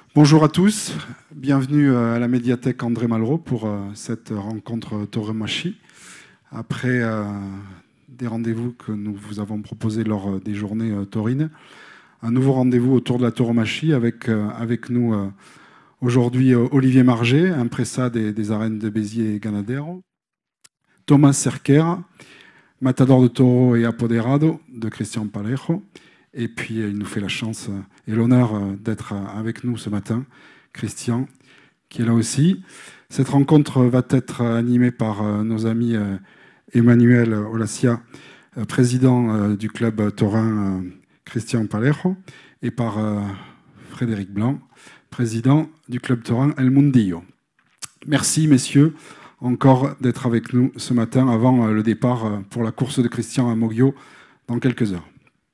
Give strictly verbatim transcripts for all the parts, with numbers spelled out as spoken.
Bonjour à tous, bienvenue à la médiathèque André Malraux pour euh, cette rencontre tauromachie. Après euh, des rendez-vous que nous vous avons proposés lors des journées euh, taurines, un nouveau rendez-vous autour de la tauromachie avec, euh, avec nous euh, aujourd'hui euh, Olivier Marget, impresa des, des arènes de Béziers et Ganadero, Thomas Cerquera, matador de taureau et apoderado de Christian Palejo. Et puis, il nous fait la chance et l'honneur d'être avec nous ce matin, Christian, qui est là aussi. Cette rencontre va être animée par nos amis Emmanuel Olassia, président du club taurin Christian Palejo, et par Frédéric Blanc, président du club taurin El Mundillo. Merci, messieurs, encore d'être avec nous ce matin avant le départ pour la course de Christian à Moguio dans quelques heures.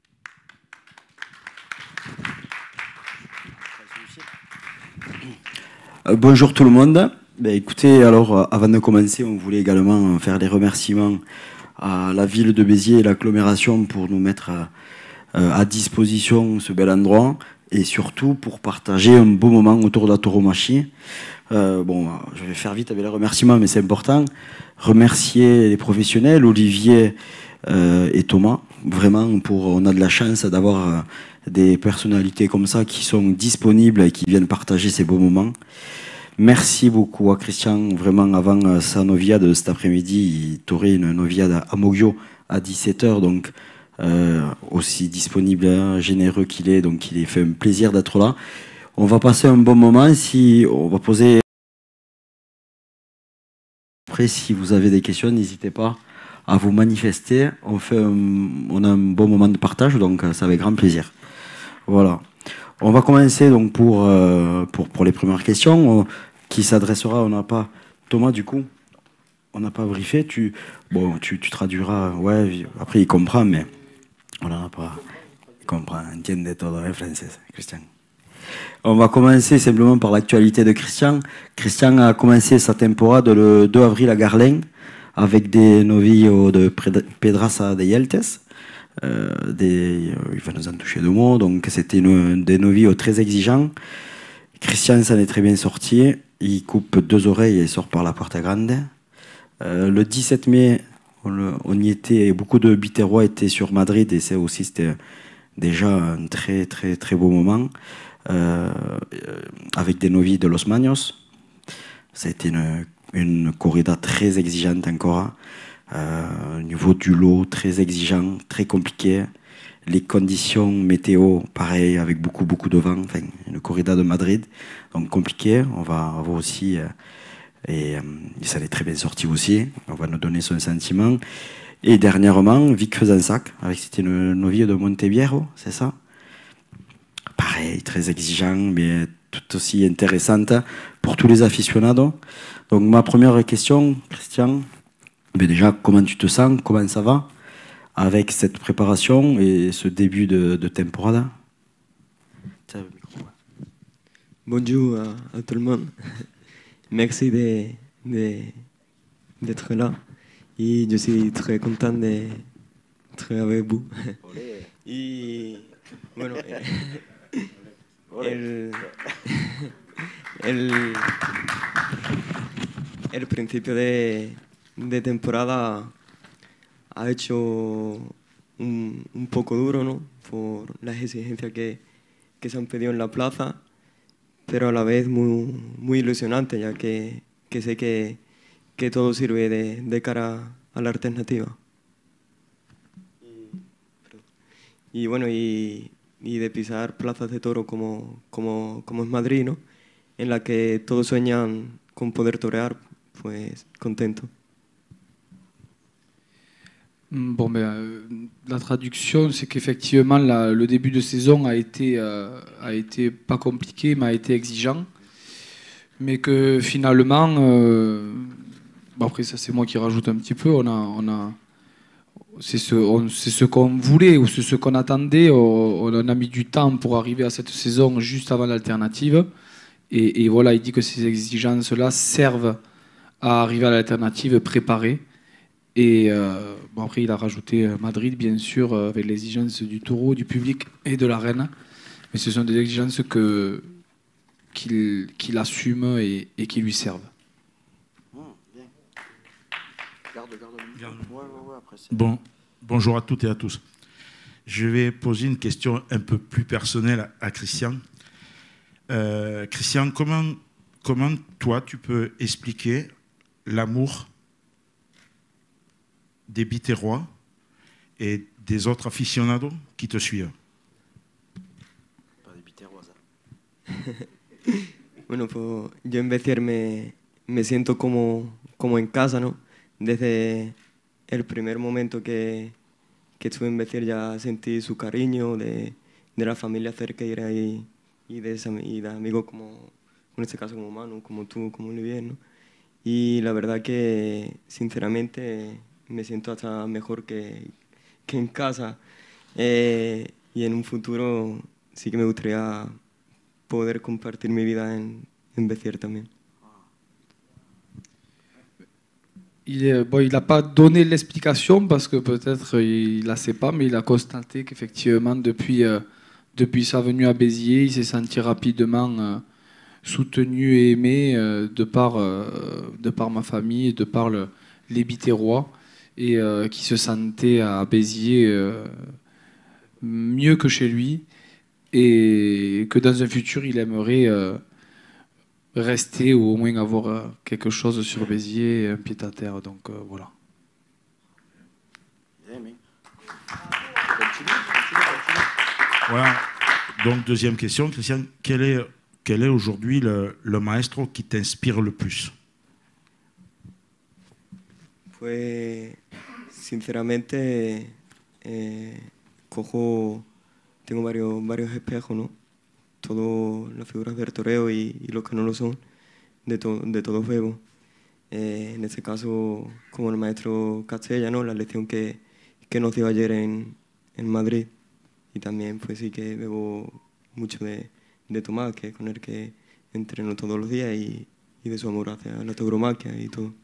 Euh, bonjour tout le monde. Ben, écoutez, alors euh, avant de commencer, on voulait également faire des remerciements à la ville de Béziers et l'agglomération pour nous mettre à, euh, à disposition ce bel endroit et surtout pour partager un beau moment autour de la tauromachie. Euh, bon, je vais faire vite avec les remerciements, mais c'est important. Remercier les professionnels, Olivier euh, et Thomas. Vraiment, pour, on a de la chance d'avoir euh, des personnalités comme ça qui sont disponibles et qui viennent partager ces beaux moments. Merci beaucoup à Christian. Vraiment, avant sa noviade de cet après-midi, il t'aurait une noviade à Moguio à dix-sept heures. Donc, euh, aussi disponible, hein, généreux qu'il est. Donc, il est fait un plaisir d'être là. On va passer un bon moment. Si on va poser. Après, si vous avez des questions, n'hésitez pas à vous manifester. On fait un... on a un bon moment de partage, donc c'est avec grand plaisir. Voilà. On va commencer donc pour, euh, pour, pour les premières questions euh, qui s'adressera, on n'a pas... Thomas, du coup, on n'a pas briefé. Tu, bon, tu, tu traduiras, ouais, après il comprend, mais on n'en a pas... Il comprend, entiende todo en français, Christian. On va commencer simplement par l'actualité de Christian. Christian a commencé sa temporade le deux avril à Garlin avec des novillos de Pedraza de Yeltes. Euh, des, il va nous en toucher deux mots, donc c'était des novillos très exigeants. Christian s'en est très bien sorti. Il coupe deux oreilles et sort par la Porta Grande. Euh, le dix-sept mai, on, le, on y était, beaucoup de Biterrois étaient sur Madrid et c'est aussi c'était déjà un très très très beau moment. Euh, avec des novices de Los Maños. Ça a été une, une corrida très exigeante encore. Euh, au niveau du lot, très exigeant, très compliqué. Les conditions météo, pareil, avec beaucoup beaucoup de vent. Enfin, une corrida de Madrid, donc compliqué. On va avoir aussi, euh, et, euh, et ça l'est très bien sorti aussi. On va nous donner son sentiment. Et dernièrement, Vic Fezensac, avec c'était une novice de Monteviero, c'est ça? Pareil, très exigeant, mais tout aussi intéressante pour tous les aficionados. Donc ma première question, Christian, mais déjà, comment tu te sens? Comment ça va avec cette préparation et ce début de, de temporada? Bonjour à, à tout le monde. Merci de, de, d'être là. Et je suis très content d'être avec vous. Et bueno, el, el, el principio de, de temporada ha hecho un, un poco duro, ¿no? Por las exigencias que, que se han pedido en la plaza, pero a la vez muy, muy ilusionante, ya que, que sé que, que todo sirve de, de cara a la alternativa. Y, y bueno, y, y de pisar plazas de toro como, como, como es Madrid, ¿no? En la que todos sueñan con poder torear, pues contento. Bon, ben, euh, la traduction, c'est qu'effectivement, la, le début de saison a été, euh, a été pas compliqué, mais a été exigeant. Mais que finalement, euh, bon après, ça c'est moi qui rajoute un petit peu, on a, on a, c'est ce, on, c'est ce qu'on voulait ou c'est ce qu'on attendait. On, on a mis du temps pour arriver à cette saison juste avant l'alternative. Et, et voilà, il dit que ces exigences-là servent à arriver à l'alternative préparée. Et euh, bon, après, il a rajouté Madrid, bien sûr, avec l'exigence du taureau, du public et de l'arène. Mais ce sont des exigences que, qu'il qu'il assume et, et qui lui servent. Bon, bonjour à toutes et à tous. Je vais poser une question un peu plus personnelle à, à Christian. Euh, Christian, comment, comment toi tu peux expliquer l'amour des Biterrois et des autres aficionados qui te suivent? Bueno, pues yo en Béziers me, me siento como, como en casa, ¿no? Desde el primer momento que, que estuve en Béziers ya sentí su cariño de, de la familia cerquera y, y, de, esa, y de amigos como, en este caso como Manu, como tú, como Olivier, ¿no? Y la verdad que, sinceramente, me siento hasta mejor que, que en casa. Eh, y en un futuro sí que me gustaría poder compartir mi vida en, en Béziers también. Il bon, n'a pas donné l'explication parce que peut-être il ne la sait pas, mais il a constaté qu'effectivement, depuis, euh, depuis sa venue à Béziers, il s'est senti rapidement euh, soutenu et aimé euh, de, par, euh, de par ma famille et de par le, les Biterrois, et euh, qui se sentait à Béziers euh, mieux que chez lui, et que dans un futur, il aimerait euh, rester ou au moins avoir euh, quelque chose sur Béziers, un pied à terre. Donc euh, voilà. Voilà. Donc, deuxième question, Christian, quel est, quel est aujourd'hui le, le maestro qui t'inspire le plus? Pues, sinceramente, eh, cojo, tengo varios, varios espejos, ¿no? Todas las figuras del toreo y, y los que no lo son, de, to, de todos veo. Eh, en este caso, como el maestro Castella, ¿no? La lección que, que nos dio ayer en, en Madrid. Y también, pues sí que bebo mucho de, de Tomás, que es con el que entreno todos los días, y, y de su amor hacia la tauromaquia y todo.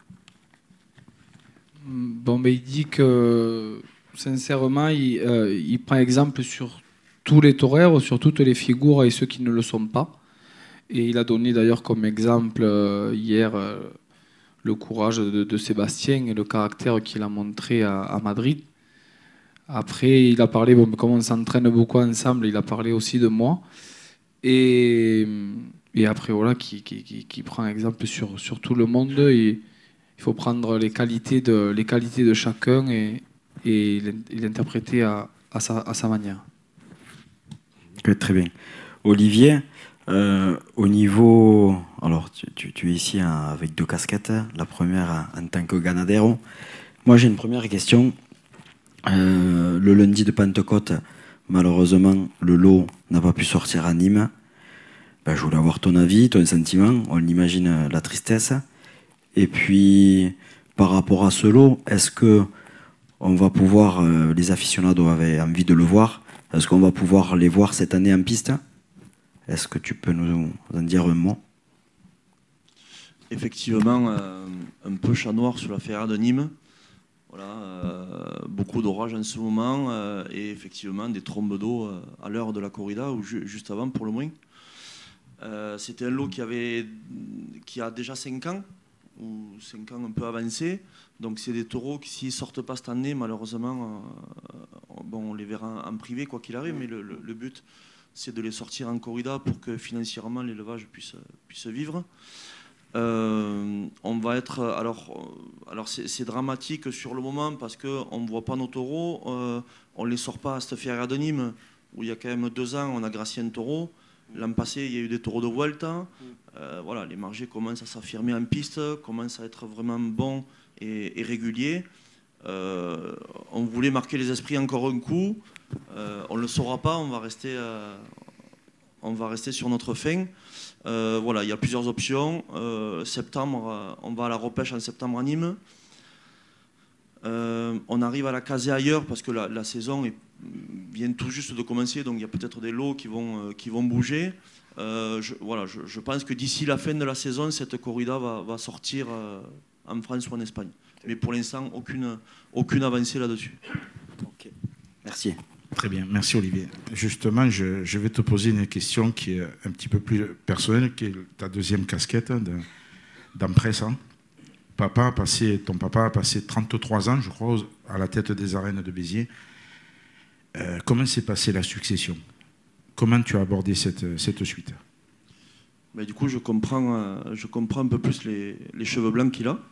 Bon, ben, il dit que sincèrement, il, euh, il prend exemple sur tous les toreros, sur toutes les figures et ceux qui ne le sont pas. Et il a donné d'ailleurs comme exemple euh, hier euh, le courage de, de Sébastien et le caractère qu'il a montré à, à Madrid. Après, il a parlé, bon, comme on s'entraîne beaucoup ensemble, il a parlé aussi de moi. Et, et après, voilà, qui, qui, qui, qui prend exemple sur, sur tout le monde. Et il faut prendre les qualités de, les qualités de chacun et, et l'interpréter à, à, sa, à sa manière. Okay, très bien. Olivier, euh, au niveau... Alors, tu, tu, tu es ici hein, avec deux casquettes. La première en tant que ganadero. Moi, j'ai une première question. Euh, le lundi de Pentecôte, malheureusement, le lot n'a pas pu sortir à Nîmes. Ben, je voulais avoir ton avis, ton sentiment. On imagine la tristesse. Et puis, par rapport à ce lot, est-ce que on va pouvoir, euh, les aficionados avaient envie de le voir, est-ce qu'on va pouvoir les voir cette année en piste? Est-ce que tu peux nous en dire un mot? Effectivement, euh, un peu chat noir sur la Feria de Nîmes. Voilà, euh, beaucoup d'orages en ce moment euh, et effectivement des trombes d'eau euh, à l'heure de la corrida ou ju juste avant pour le moins. Euh, C'était un lot qui, avait, qui a déjà cinq ans, ou cinq ans un peu avancé. Donc c'est des taureaux qui, s'ils ne sortent pas cette année, malheureusement, euh, bon, on les verra en privé quoi qu'il arrive, mais le, le, le but c'est de les sortir en corrida pour que financièrement l'élevage puisse, puisse vivre. Euh, on va être alors, alors c'est dramatique sur le moment parce qu'on ne voit pas nos taureaux, euh, on ne les sort pas à cette Feria de Nîmes où il y a quand même deux ans on a gracié un taureau. L'an passé il y a eu des taureaux de Vuelta. Euh, voilà, les margés commencent à s'affirmer en piste, commencent à être vraiment bons et, et réguliers. Euh, on voulait marquer les esprits encore un coup, euh, on ne le saura pas, on va rester, euh, on va rester sur notre fin. Euh, voilà, il y a plusieurs options. Euh, septembre, euh, on va à la repêche en septembre à Nîmes. Euh, on arrive à la caser ailleurs parce que la, la saison est, vient tout juste de commencer, donc il y a peut-être des lots qui vont, euh, qui vont bouger. Euh, je, voilà, je, je pense que d'ici la fin de la saison, cette corrida va, va sortir euh, en France ou en Espagne. Mais pour l'instant, aucune, aucune avancée là-dessus. Okay. Merci. Très bien, merci Olivier. Justement, je, je vais te poser une question qui est un petit peu plus personnelle, qui est ta deuxième casquette d'Empresa. Papa a passé, ton papa a passé trente-trois ans, je crois, à la tête des arènes de Béziers. Euh, comment s'est passée la succession? Comment tu as abordé cette, cette suite? Ben, du coup, je comprends, euh, je comprends un peu plus les, les cheveux blancs qu'il a.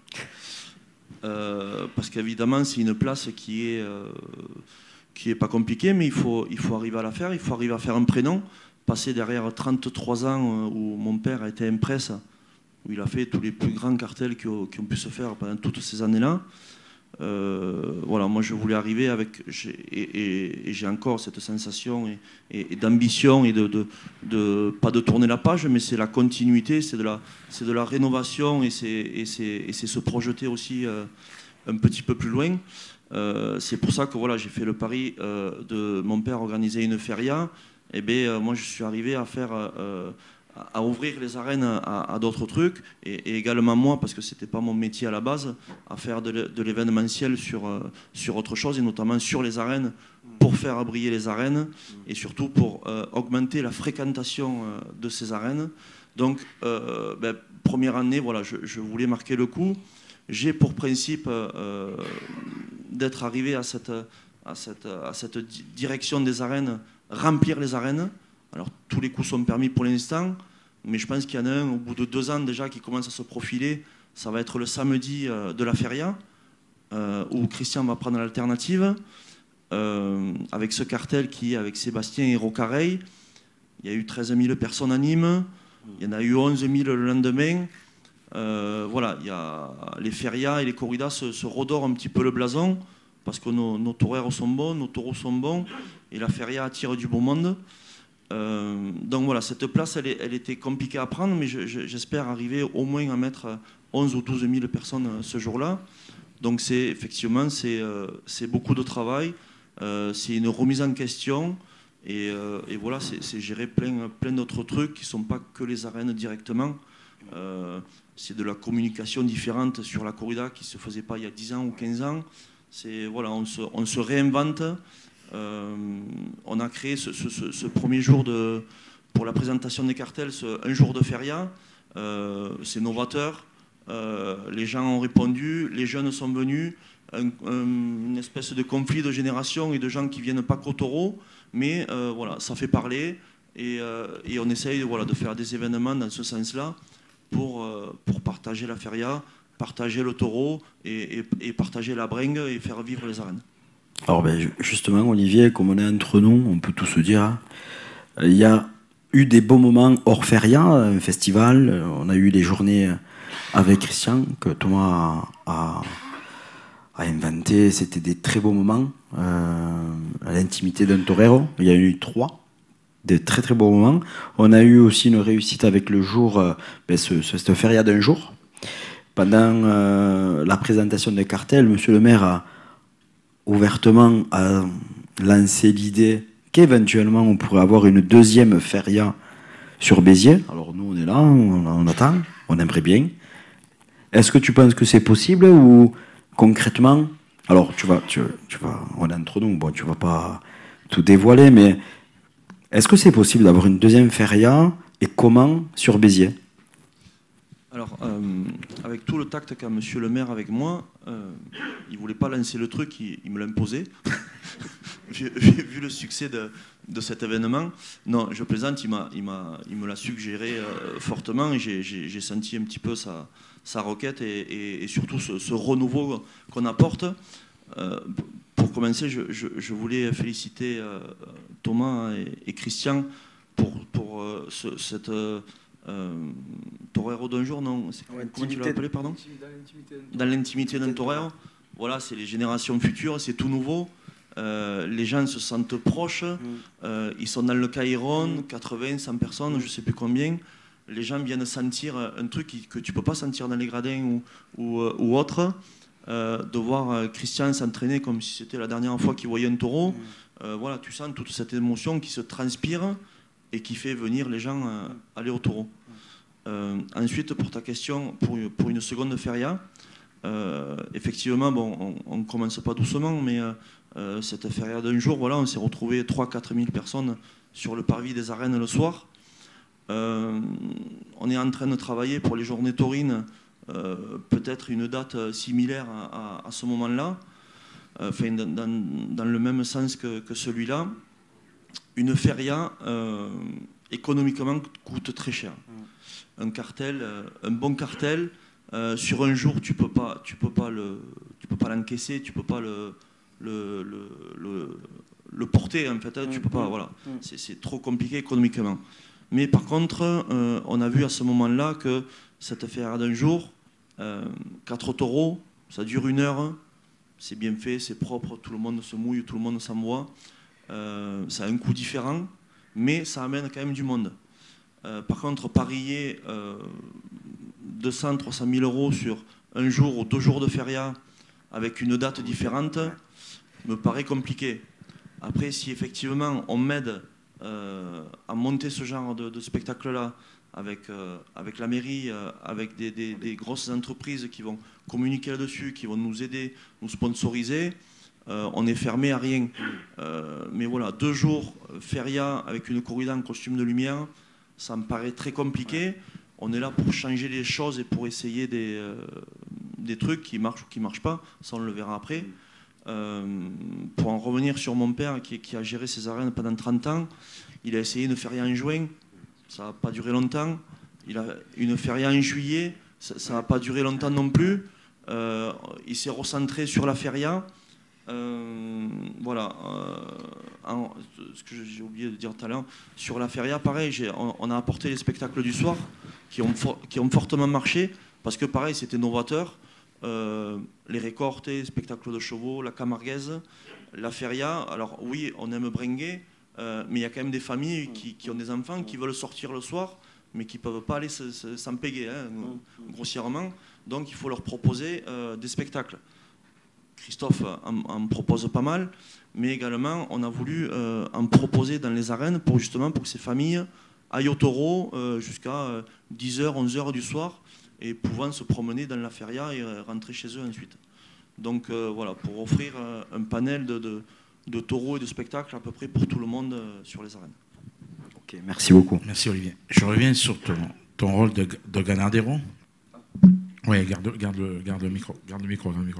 Euh, parce qu'évidemment, c'est une place qui est... Euh, qui n'est pas compliqué, mais il faut, il faut arriver à la faire, il faut arriver à faire un prénom. Passer derrière trente-trois ans où mon père a été Empresa, où il a fait tous les plus grands cartels qui ont, qui ont pu se faire pendant toutes ces années-là. Euh, voilà, moi je voulais arriver avec, et, et, et j'ai encore cette sensation et, et, et d'ambition et de, de, de, pas de tourner la page, mais c'est la continuité, c'est de la, c'est de la rénovation et c'est, et c'est, et c'est se projeter aussi euh, un petit peu plus loin. Euh, c'est pour ça que voilà, j'ai fait le pari euh, de mon père organiser une feria. Et bien, euh, moi, je suis arrivé à faire, euh, à ouvrir les arènes à, à d'autres trucs, et, et également moi, parce que c'était pas mon métier à la base, à faire de, de l'événementiel sur euh, sur autre chose, et notamment sur les arènes, pour faire briller les arènes, et surtout pour euh, augmenter la fréquentation euh, de ces arènes. Donc, euh, ben, première année, voilà, je, je voulais marquer le coup. J'ai pour principe euh, d'être arrivé à cette, à, cette, à cette direction des arènes, remplir les arènes. Alors tous les coups sont permis pour l'instant, mais je pense qu'il y en a un au bout de deux ans déjà qui commence à se profiler. Ça va être le samedi euh, de la feria, euh, où Christian va prendre l'alternative, euh, avec ce cartel qui est avec Sébastien et Rocareil. Il y a eu treize mille personnes à Nîmes, il y en a eu onze mille le lendemain. Euh, voilà, il y a les ferias et les corridas se, se redorent un petit peu le blason parce que nos, nos toreros sont bons, nos taureaux sont bons et la feria attire du beau monde. Euh, donc voilà, cette place, elle, est, elle était compliquée à prendre, mais je, je, j'espère arriver au moins à mettre onze ou douze mille personnes ce jour-là. Donc c'est effectivement, c'est, euh, c'est beaucoup de travail, euh, c'est une remise en question et, euh, et voilà, c'est, c'est gérer plein, plein d'autres trucs qui ne sont pas que les arènes directement. Euh, c'est de la communication différente sur la corrida qui ne se faisait pas il y a dix ans ou quinze ans. C'est, voilà, on, se, on se réinvente. Euh, on a créé ce, ce, ce premier jour de, pour la présentation des cartels, ce, un jour de feria. Euh, c'est novateur. Euh, les gens ont répondu, les jeunes sont venus. Un, un, une espèce de conflit de génération et de gens qui ne viennent pas qu'au taureau. Mais euh, voilà, ça fait parler. Et, euh, et on essaye voilà, de faire des événements dans ce sens-là. Pour, euh, pour partager la feria, partager le taureau et, et, et partager la bringue et faire vivre les arènes. Alors ben, justement, Olivier, comme on est entre nous, on peut tout se dire. Hein. Il y a eu des beaux moments hors feria, un festival. On a eu les journées avec Christian que Thomas a, a, a inventé. C'était des très beaux moments euh, à l'intimité d'un torero. Il y a eu trois. Des très très beaux moments. On a eu aussi une réussite avec le jour, euh, ben ce, ce, cette feria d'un jour. Pendant euh, la présentation des cartels, monsieur le maire a ouvertement a lancé l'idée qu'éventuellement on pourrait avoir une deuxième feria sur Béziers. Alors nous on est là, on, on attend, on aimerait bien. Est-ce que tu penses que c'est possible ou concrètement, alors tu vas, tu, tu vas, on est entre nous, bon tu vas pas tout dévoiler, mais est-ce que c'est possible d'avoir une deuxième feria et comment sur Béziers? Alors, euh, avec tout le tact qu'a monsieur le maire avec moi, euh, il ne voulait pas lancer le truc, il, il me l'a imposé. j'ai, j'ai vu le succès de, de cet événement. Non, je plaisante, il, m'a, il, m'a, il me l'a suggéré euh, fortement et j'ai, j'ai, j'ai senti un petit peu sa, sa requête et, et, et surtout ce, ce renouveau qu'on apporte. Euh, pour commencer, je, je, je voulais féliciter euh, Thomas et, et Christian pour, pour euh, ce, cette euh, torero d'un jour, non c'est, ouais, comment tu l'as appelé, pardon? Dans l'intimité d'un torero. Voilà, c'est les générations futures, c'est tout nouveau. Euh, les gens se sentent proches, mm. euh, ils sont dans le Caïron, mm. quatre-vingts, cent personnes, mm. je ne sais plus combien. Les gens viennent sentir un truc que tu ne peux pas sentir dans les gradins ou, ou, ou autre. Euh, de voir Christian s'entraîner comme si c'était la dernière fois qu'il voyait un taureau, mmh. euh, voilà, tu sens toute cette émotion qui se transpire et qui fait venir les gens euh, aller au taureau. Mmh. Euh, ensuite, pour ta question, pour, pour une seconde feria, Euh, effectivement, bon, on ne commence pas doucement, mais euh, cette feria d'un jour, voilà, on s'est retrouvé trois à quatre mille personnes sur le parvis des arènes le soir. Euh, on est en train de travailler pour les journées taurines, euh, peut-être une date similaire à, à, à ce moment-là, enfin, dans, dans le même sens que, que celui-là. Une feria, euh, économiquement, coûte très cher. Un cartel, un bon cartel, euh, sur un jour, tu peux pas, tu peux pas le, tu peux pas l'encaisser, tu peux pas le, le, le, le, le porter en fait. Hein, tu peux pas, voilà. C'est trop compliqué économiquement. Mais par contre, euh, on a vu à ce moment-là que cette feria d'un jour, euh, quatre taureaux, ça dure une heure, c'est bien fait, c'est propre, tout le monde se mouille, tout le monde s'envoie. Euh, ça a un coût différent, mais ça amène quand même du monde. Euh, par contre, parier euh, deux cents à trois cent mille euros sur un jour ou deux jours de feria avec une date différente me paraît compliqué. Après, si effectivement on m'aide euh, à monter ce genre de, de spectacle-là avec, euh, avec la mairie, euh, avec des, des, des grosses entreprises qui vont communiquer là-dessus, qui vont nous aider, nous sponsoriser, Euh, on est fermé à rien. Euh, mais voilà, deux jours, feria avec une corrida en costume de lumière, ça me paraît très compliqué. On est là pour changer les choses et pour essayer des, euh, des trucs qui marchent ou qui ne marchent pas. Ça, on le verra après. Euh, pour en revenir sur mon père qui, qui a géré ces arènes pendant trente ans, il a essayé une feria en juin, ça n'a pas duré longtemps. Il a une feria en juillet, ça n'a pas duré longtemps non plus. Euh, il s'est recentré sur la feria. Euh, voilà, euh, en, ce que j'ai oublié de dire tout à l'heure, sur la feria, pareil, on, on a apporté les spectacles du soir qui ont, for, qui ont fortement marché parce que pareil, c'était novateur. Euh, les récortes, les spectacles de chevaux, la camarguaise, la feria. Alors oui, on aime bringuer, euh, mais il y a quand même des familles qui, qui ont des enfants qui veulent sortir le soir, mais qui ne peuvent pas aller s'en péguer, hein, grossièrement. Donc il faut leur proposer euh, des spectacles. Christophe en, en propose pas mal, mais également on a voulu euh, en proposer dans les arènes pour justement pour que ces familles aillent au taureau euh, jusqu'à dix heures, onze heures du soir et pouvant se promener dans la feria et euh, rentrer chez eux ensuite. Donc euh, voilà, pour offrir euh, un panel de, de, de taureaux et de spectacles à peu près pour tout le monde euh, sur les arènes. Ok, merci beaucoup. Merci Olivier. Je reviens sur ton, ton rôle de, de ganadero. Oui, garde, garde, garde le micro. Garde le micro, garde le micro.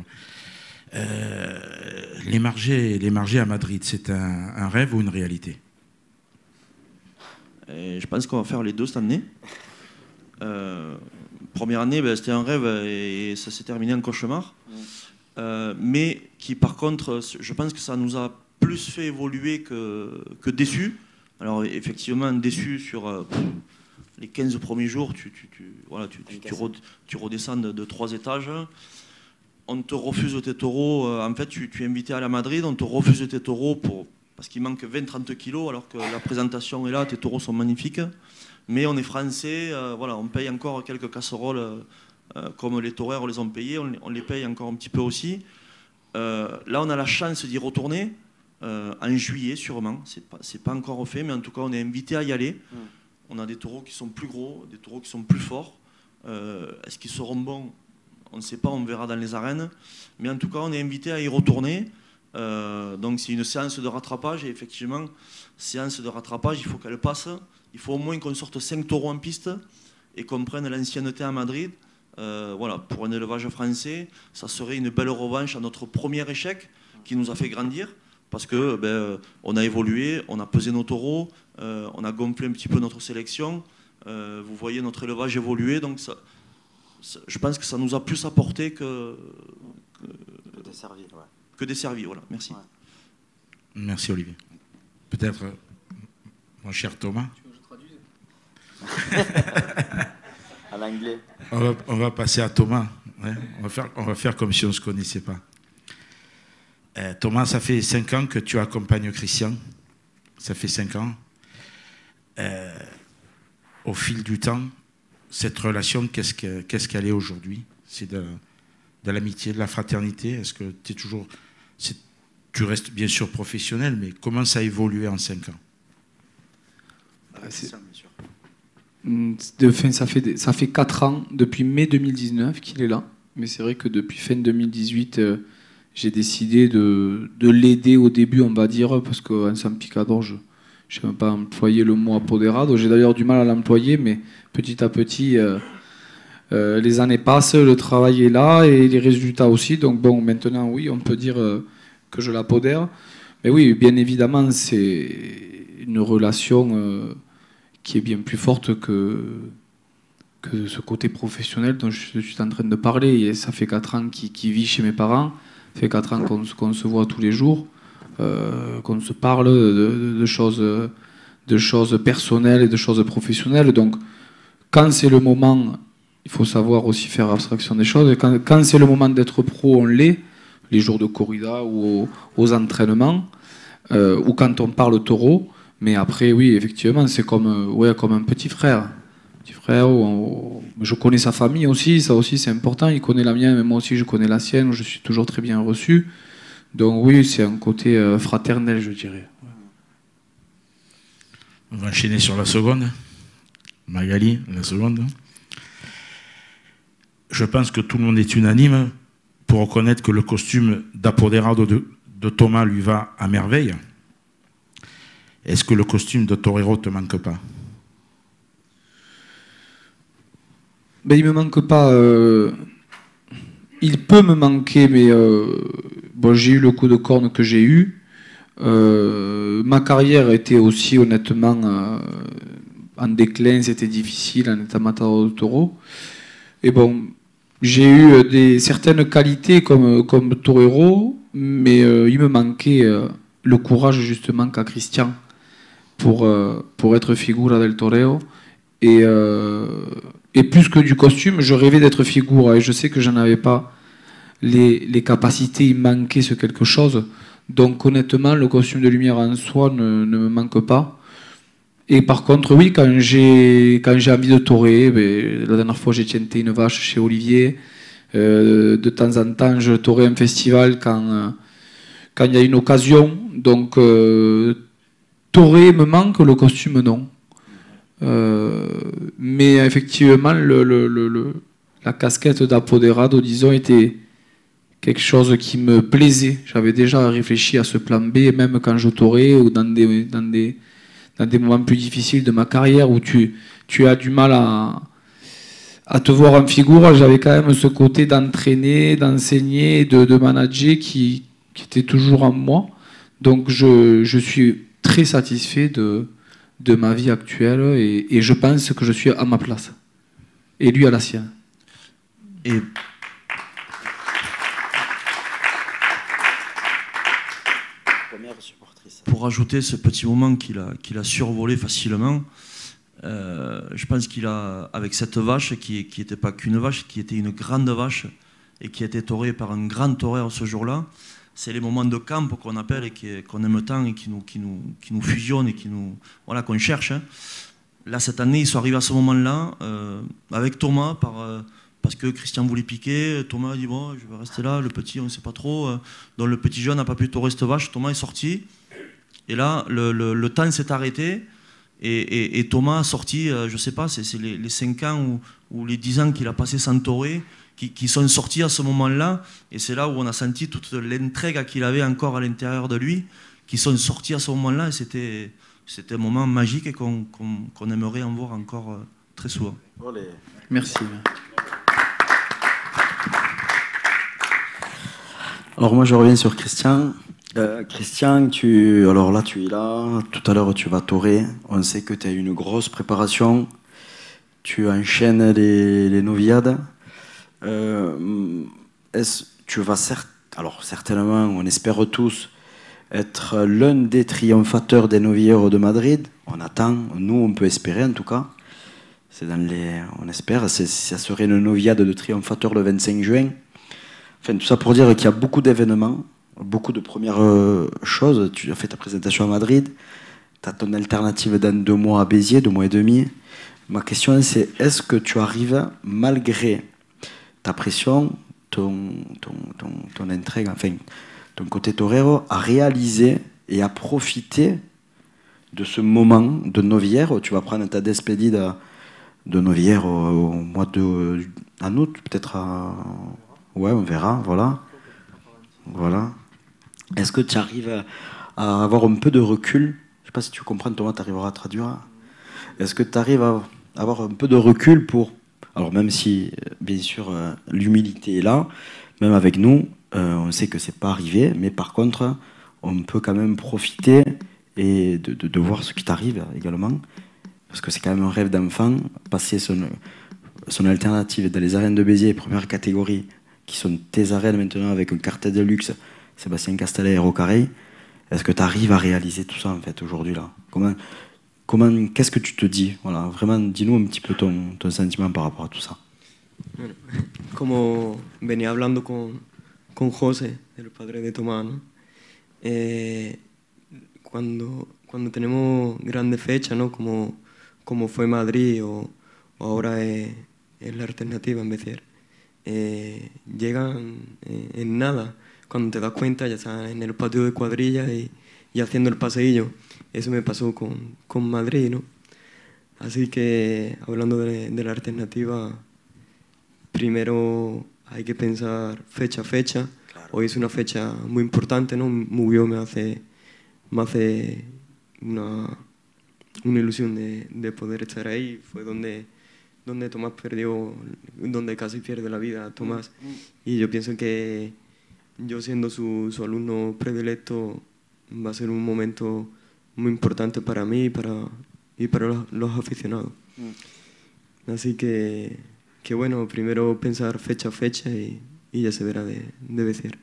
Euh, les margés, les margés à Madrid, c'est un, un rêve ou une réalité? Et je pense qu'on va faire les deux cette année. Euh, première année, ben, c'était un rêve et ça s'est terminé en cauchemar. Euh, mais qui, par contre, je pense que ça nous a plus fait évoluer que, que déçu. Alors, effectivement, déçu sur euh, les quinze premiers jours, tu, tu, tu, voilà, tu, tu, tu, tu redescends de, de trois étages. On te refuse tes taureaux. En fait, tu, tu es invité à la Madrid, on te refuse tes taureaux pour, parce qu'il manque vingt à trente kilos, alors que la présentation est là, tes taureaux sont magnifiques. Mais on est français, euh, voilà, on paye encore quelques casseroles, euh, comme les taureaux les ont payés, on, on les paye encore un petit peu aussi. Euh, là, on a la chance d'y retourner, euh, en juillet sûrement. C'est pas, c'est pas encore fait, mais en tout cas, on est invité à y aller. Mmh. On a des taureaux qui sont plus gros, des taureaux qui sont plus forts. Euh, est-ce qu'ils seront bons ? On ne sait pas, on verra dans les arènes. Mais en tout cas, on est invité à y retourner. Euh, donc c'est une séance de rattrapage. Et effectivement, séance de rattrapage, il faut qu'elle passe. Il faut au moins qu'on sorte cinq taureaux en piste et qu'on prenne l'ancienneté à Madrid. Euh, voilà, pour un élevage français, ça serait une belle revanche à notre premier échec qui nous a fait grandir. Parce que ben, on a évolué, on a pesé nos taureaux, euh, on a gonflé un petit peu notre sélection. Euh, vous voyez notre élevage évoluer. Donc ça... Je pense que ça nous a plus apporté que, que, que desservi. Ouais. Que desservi, voilà. Merci. Ouais. Merci Olivier. Peut-être, euh, mon cher Thomas. Tu veux que je traduise à l'anglais. On va, on va passer à Thomas. Ouais. On, va faire, on va faire comme si on ne se connaissait pas. Euh, Thomas, ça fait cinq ans que tu accompagnes Christian. Ça fait cinq ans. Euh, au fil du temps, cette relation, qu'est-ce que, qu'est-ce qu'elle est aujourd'hui? C'est de, de l'amitié, de la fraternité? Est-ce que tu es toujours... C'est, tu restes bien sûr professionnel, mais comment ça a évolué en cinq ans? C'est, de fin, ça fait ça fait quatre ans, depuis mai deux mille dix-neuf, qu'il est là. Mais c'est vrai que depuis fin deux mille dix-huit, euh, j'ai décidé de, de l'aider au début, on va dire, parce qu'en San Picador, je n'ai même pas employé le mot apoderado. J'ai d'ailleurs du mal à l'employer, mais petit à petit, euh, euh, les années passent, le travail est là et les résultats aussi. Donc bon, maintenant, oui, on peut dire euh, que je l'apodère. Mais oui, bien évidemment, c'est une relation euh, qui est bien plus forte que, que ce côté professionnel dont je suis en train de parler. Et ça fait quatre ans qu'il qu'il vit chez mes parents. Ça fait quatre ans qu'on qu'on se voit tous les jours, euh, qu'on se parle de, de, de, choses, de choses personnelles et de choses professionnelles. Donc, quand c'est le moment, il faut savoir aussi faire abstraction des choses. Et quand, quand c'est le moment d'être pro, on l'est, les jours de corrida ou aux, aux entraînements, euh, ou quand on parle taureau. Mais après, oui, effectivement, c'est comme, ouais, comme un petit frère. Petit frère, on, je connais sa famille aussi, ça aussi c'est important. Il connaît la mienne, mais moi aussi je connais la sienne. Je suis toujours très bien reçu. Donc oui, c'est un côté euh, fraternel, je dirais. On va enchaîner sur la seconde. Magali, la seconde. Je pense que tout le monde est unanime pour reconnaître que le costume d'apoderado de, de Thomas lui va à merveille. Est-ce que le costume de torero ne te manque pas? Ben, il ne me manque pas. Euh... Il peut me manquer, mais euh... bon, j'ai eu le coup de corne que j'ai eu. Euh... Ma carrière était aussi honnêtement euh... en déclin, c'était difficile en étant matador de taureau. Et bon, j'ai eu des, certaines qualités comme, comme torero, mais euh, il me manquait euh, le courage justement qu'a Christian pour, euh, pour être figura del toreo. Et, euh, et plus que du costume, je rêvais d'être figura et je sais que je n'avais pas les, les capacités, il manquait ce quelque chose. Donc honnêtement, le costume de lumière en soi ne, ne me manque pas. Et par contre, oui, quand j'ai quand j'ai envie de torer, ben, la dernière fois j'ai tienté une vache chez Olivier. Euh, de temps en temps, je torais un festival quand euh, quand il y a une occasion. Donc euh, torer me manque, le costume non. Euh, mais effectivement, le, le, le, le, la casquette d'apoderado, disons, était quelque chose qui me plaisait. J'avais déjà réfléchi à ce plan B, même quand je torais ou dans des, dans des, dans des moments plus difficiles de ma carrière où tu, tu as du mal à, à te voir en figure. J'avais quand même ce côté d'entraîner, d'enseigner, de, de manager qui, qui était toujours en moi. Donc je, je suis très satisfait de, de ma vie actuelle et, et je pense que je suis à ma place. Et lui à la sienne. Et pour ajouter ce petit moment qu'il a, qu'il a survolé facilement, euh, je pense qu'il a, avec cette vache qui n'était pas qu'une vache, qui était une grande vache et qui a été torée par un grand toreur ce jour-là, c'est les moments de camp qu'on appelle et qu'on aime tant et qui nous, qui nous, qui nous fusionnent et qui nous, voilà, qu'on cherche. Hein. Là, cette année, ils sont arrivés à ce moment-là euh, avec Thomas, par, euh, parce que Christian voulait piquer. Thomas a dit, bon, je vais rester là, le petit, on ne sait pas trop. Euh, donc le petit jeune n'a pas pu torer cette vache. Thomas est sorti. Et là, le, le, le temps s'est arrêté. Et, et, et Thomas a sorti, euh, je ne sais pas, c'est les, les cinq ans ou, ou les dix ans qu'il a passé sans torer, qui, qui sont sortis à ce moment-là. Et c'est là où on a senti toute l'intrigue qu'il avait encore à l'intérieur de lui, qui sont sortis à ce moment-là. Et c'était, c'était un moment magique et qu'on qu'on, qu'on aimerait en voir encore euh, très souvent. Merci. Alors moi je reviens sur Christian. Euh, Christian, tu, alors là tu es là, tout à l'heure tu vas torer, on sait que tu as une grosse préparation, tu enchaînes les, les noviades. Euh, est-ce, tu vas certes, alors certainement, on espère tous, être l'un des triomphateurs des novilleros de Madrid. On attend, nous on peut espérer en tout cas. C'est dans les, on espère, c'est, ça serait une noviade de triomphateur le vingt-cinq juin. Enfin, tout ça pour dire qu'il y a beaucoup d'événements, beaucoup de premières choses. Tu as fait ta présentation à Madrid, tu as ton alternative dans deux mois à Béziers, deux mois et demi. Ma question c'est, est-ce que tu arrives, malgré ta pression, ton, ton, ton, ton intrigue, enfin ton côté torero, à réaliser et à profiter de ce moment de novillère où tu vas prendre ta despedida de novillère au, au mois de en août, peut-être à Ouais, on verra, voilà. Voilà. Est-ce que tu arrives à, à avoir un peu de recul? Je ne sais pas si tu comprends, Thomas, tu arriveras à traduire. Est-ce que tu arrives à avoir un peu de recul pour... Alors même si, bien sûr, euh, l'humilité est là, même avec nous, euh, on sait que c'est pas arrivé, mais par contre, on peut quand même profiter et de, de, de voir ce qui t'arrive également, parce que c'est quand même un rêve d'enfant, passer son, son alternative dans les arènes de Béziers, première catégorie, qui sont tes arènes maintenant avec un cartel de luxe, Sébastien Castalet et Rocarey. Est-ce que tu arrives à réaliser tout ça en fait aujourd'hui là? Comment, comment, qu'est-ce que tu te dis? Voilà, vraiment, dis-nous un petit peu ton, ton sentiment par rapport à tout ça. Bueno, como venía hablando con, con José, el padre de Tomás, ¿no? Eh, cuando, cuando tenemos grandes fechas, ¿no? como, como fue Madrid o, o ahora es, es la alternativa en Becer, eh, llegan eh, en nada. Cuando te das cuenta ya estás en el patio de cuadrilla y, y haciendo el paseillo. Eso me pasó con, con Madrid, ¿no? Así que hablando de, de la alternativa, primero hay que pensar fecha a fecha. Claro. Hoy es una fecha muy importante, ¿no? Muguió me hace, me hace una, una ilusión de, de poder estar ahí. Fue donde, donde Tomás perdió, donde casi pierde la vida Tomás. Mm. Y yo pienso que yo siendo su, su alumno predilecto va a ser un momento muy importante para mí y para, y para los, los aficionados. Mm. Así que, que bueno, primero pensar fecha a fecha y, y ya se verá de, de Becer.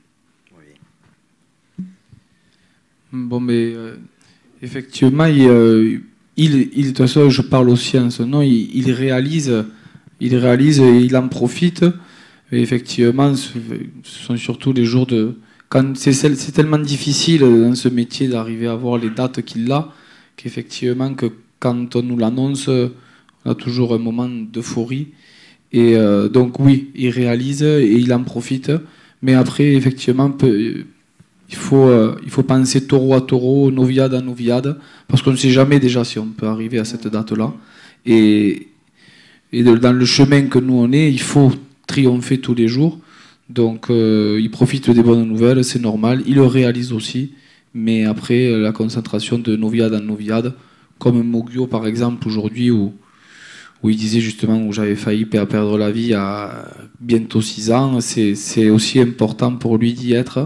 Bon, mais euh, effectivement, il, euh, il, il, de toute façon, je parle aussi en son nom, il, il réalise, il réalise et il en profite. Et effectivement, ce sont surtout les jours de... Quand c'est, c'est tellement difficile dans ce métier d'arriver à voir les dates qu'il a, qu'effectivement, que quand on nous l'annonce, on a toujours un moment d'euphorie. Et euh, donc oui, il réalise et il en profite. Mais après, effectivement, peut, il, faut, euh, il faut penser taureau à taureau, noviade à noviade, parce qu'on ne sait jamais déjà si on peut arriver à cette date-là. Et, et dans le chemin que nous on est, il faut triompher tous les jours, donc euh, il profite des bonnes nouvelles, c'est normal, il le réalise aussi, mais après la concentration de noviade en noviade, comme Moguio par exemple aujourd'hui, où, où il disait justement où j'avais failli perdre la vie à bientôt six ans, c'est, c'est aussi important pour lui d'y être,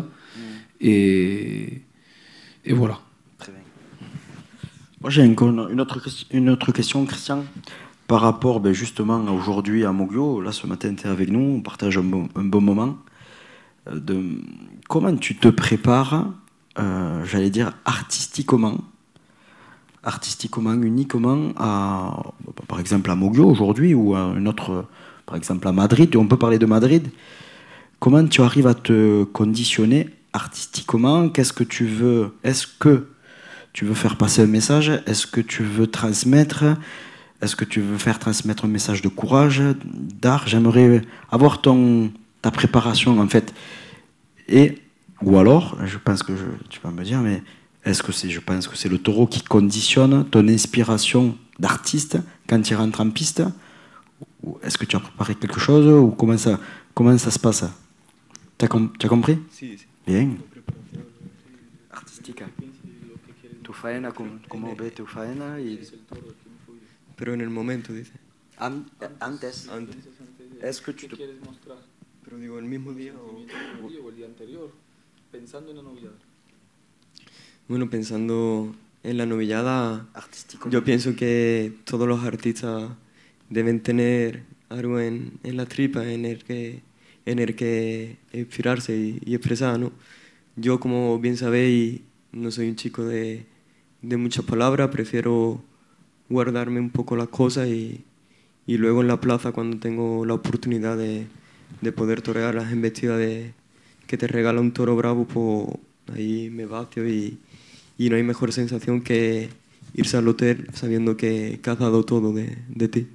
et, et voilà. Très bien. Moi j'ai une, une, autre, une autre question, Christian. Par rapport ben, justement aujourd'hui à Moguio, là ce matin tu es avec nous, on partage un bon, un bon moment. De, comment tu te prépares, euh, j'allais dire artistiquement, artistiquement, uniquement à, par exemple à Moguio aujourd'hui ou à un autre, par exemple à Madrid, on peut parler de Madrid. Comment tu arrives à te conditionner artistiquement? Qu'est-ce que tu veux? Est-ce que tu veux faire passer un message? Est-ce que tu veux transmettre? Est-ce que tu veux faire transmettre un message de courage, d'art? J'aimerais avoir ton, ta préparation en fait. Et, ou alors, je pense que je, tu vas me dire, mais est-ce que c'est, je pense que c'est le taureau qui conditionne ton inspiration d'artiste quand tu rentres en piste? Ou est-ce que tu as préparé quelque chose? Ou comment ça, comment ça se passe? Tu as, com- as compris? Sí, sí. Bien. Artística. Tu faena, como ve tu faena y... Pero en el momento, dice. An- antes. Antes. Est-ce que tu te... Pero digo, el mismo día o... o el día anterior, pensando en la novillada. Bueno, pensando en la novillada, Artístico. yo pienso que todos los artistas deben tener algo en, en la tripa en el que, en el que inspirarse y, y expresar, ¿no? Yo, como bien sabéis, no soy un chico de, de muchas palabras, prefiero guardarme un poco las cosas y, y luego en la plaza, cuando tengo la oportunidad de, de poder torear las embestidas de, que te regala un toro bravo, pues ahí me vacío y, y no hay mejor sensación que irse al hotel sabiendo que, que has dado todo de, de ti.